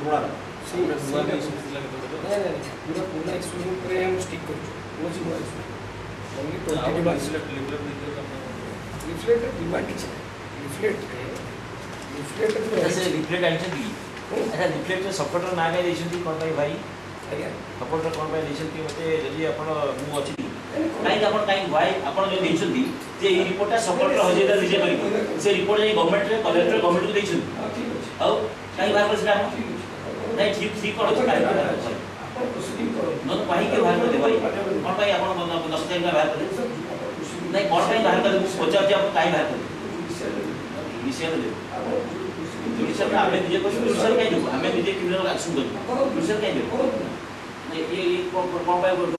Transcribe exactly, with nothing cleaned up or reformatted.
पुराना पूरा पुराना इशू लगे तो नहीं नहीं पूरा पुराना इशू पे हम स्टिक कर वो जी हुआ issue only twenty device leaflet leaflet demand है लिफलेट है लिफलेट तो ऐसे लिफलेट आइछन दी अच्छा लिफलेट में सपोर्टर ना गए देछन दी कोन भाई भाई आज्ञा सपोर्टर कोन भाई देछन की मते जदी आपण मु अछि काई आपण काई भाई आपण जो देछन दी जे ई रिपोर्टटा सपोर्टर हजेदा रिजे करी से रिपोर्ट जे गवर्नमेंट रे कलेक्टर गवर्नमेंट को देछन हां ठीक अछि औ काई बार पर सेटा नहीं ठीक ठीक कर काई आपण प्रोसीडिंग करो न पाई के बाहर दे भाई कोन भाई आपण दस दिन का बाहर कर नहीं कोन भाई बाहर कर सोचा जे आप काई बाहर कर विषय दे जुडिशियल में हमें निजे को जुडिशियल कहीं दो हमें निजे क्रिमिनल एक्शन दो जुडिशियल कहीं दो ये ये कौन कौन पाए